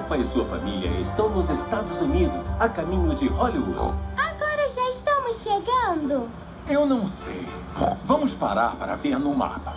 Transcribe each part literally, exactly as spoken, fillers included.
Peppa e sua família estão nos Estados Unidos, a caminho de Hollywood. Agora já estamos chegando? Eu não sei. Vamos parar para ver no mapa.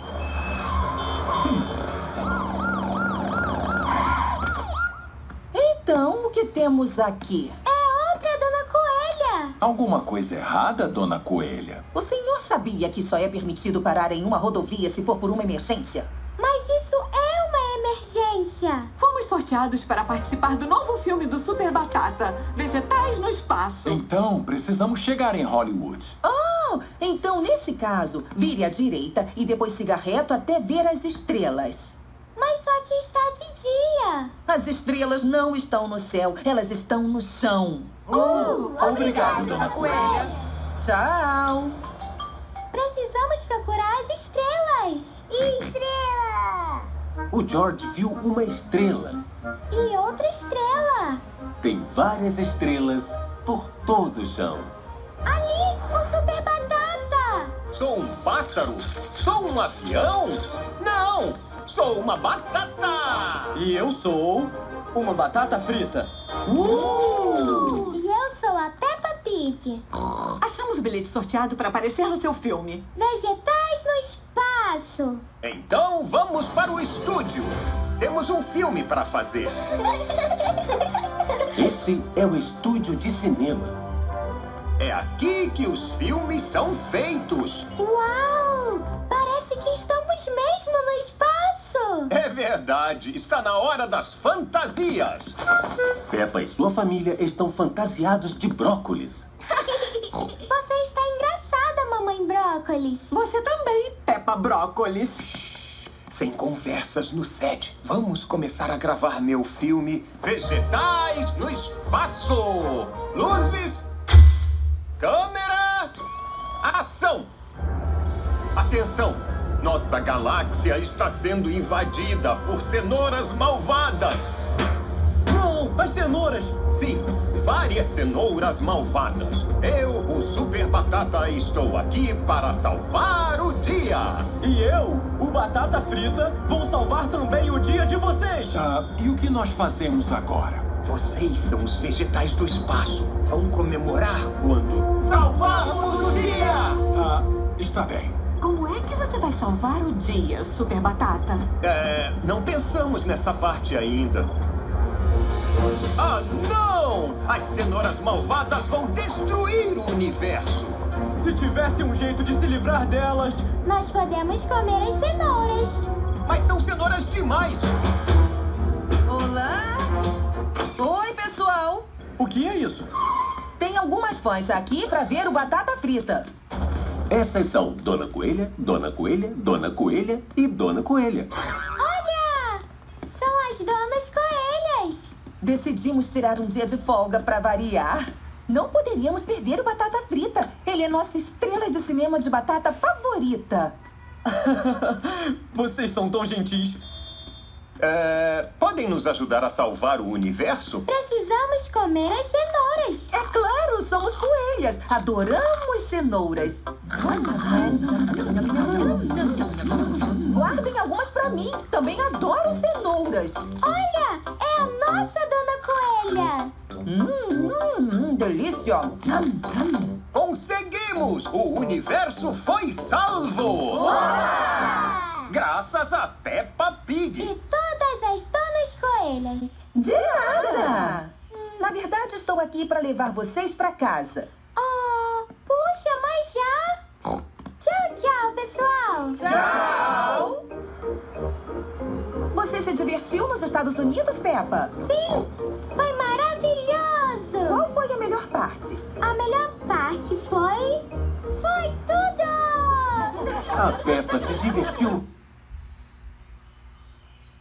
Então, o que temos aqui? É outra Dona Coelha. Alguma coisa errada, Dona Coelha? O senhor sabia que só é permitido parar em uma rodovia se for por uma emergência? Mas isso é uma emergência. Fomos sorteados para participar do novo filme do Super Batata, Vegetais no Espaço. Então, precisamos chegar em Hollywood. Oh, então nesse caso, vire à direita e depois siga reto até ver as estrelas. Mas só que está de dia. As estrelas não estão no céu, elas estão no chão. Oh, obrigado, Dona Coelha. Tchau. Precisamos procurar as estrelas. Estrela! O George viu uma estrela. E outra estrela. Tem várias estrelas por todo o chão. Ali, o Super Batata. Sou um pássaro? Sou um avião? Não! Sou uma batata! E eu sou uma batata frita. Uh! E eu sou a Peppa Pig. Achamos o bilhete sorteado para aparecer no seu filme. Vegetais no espaço. Então vamos para o estúdio. Temos um filme para fazer. Esse é o estúdio de cinema. É aqui que os filmes são feitos. Uau! Parece que estamos mesmo no espaço. É verdade. Está na hora das fantasias. Peppa e sua família estão fantasiados de brócolis. Você está engraçada, Mamãe Brócolis. Você também, Peppa Brócolis. Sem conversas no set. Vamos começar a gravar meu filme Vegetais no Espaço. Luzes, câmera, ação. Atenção, nossa galáxia está sendo invadida por cenouras malvadas. Não, as cenouras. Sim, várias cenouras malvadas. Eu, o Super Batata, estou aqui para salvar o dia. E eu, o Batata Frita, vou salvar também o dia de vocês. Ah, e o que nós fazemos agora? Vocês são os vegetais do espaço. Vão comemorar quando salvarmos o dia. Ah, está bem. Como é que você vai salvar o dia, Super Batata? É, não pensamos nessa parte ainda. Ah, não! As cenouras malvadas vão destruir o universo. Se tivesse um jeito de se livrar delas... Nós podemos comer as cenouras. Mas são cenouras demais. Olá! Oi, pessoal! O que é isso? Tem algumas fãs aqui para ver o Batata Frita. Essas são Dona Coelha, Dona Coelha, Dona Coelha e Dona Coelha. Olha! São as Donas Coelhas. Decidimos tirar um dia de folga para variar. Não poderíamos perder o Batata Frita. Ele é nossa estrela de cinema de batata favorita. Vocês são tão gentis. É, podem nos ajudar a salvar o universo? Precisamos comer as cenouras. É claro, somos coelhas. Adoramos cenouras. Guardem algumas para mim. Também adoro cenouras. Olha, é a nossa Dona Coelha. Hum, hum, hum, delícia. Conseguimos! O universo foi salvo! Uau! Graças a Peppa E Pig. todas as Donas Coelhas. De nada. Na verdade, estou aqui para levar vocês para casa. Oh, puxa, mas já. Tchau, tchau, pessoal. Tchau! Você se divertiu nos Estados Unidos, Peppa? Sim, foi maravilhoso. Qual foi a melhor parte? A melhor parte foi... Foi tudo! A Peppa se divertiu